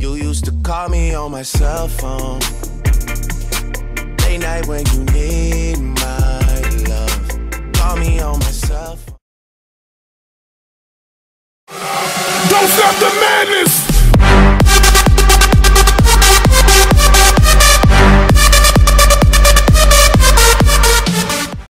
You used to call me on my cell phone, late night when you need my love. Call me on my cell phone. Don't stop the madness!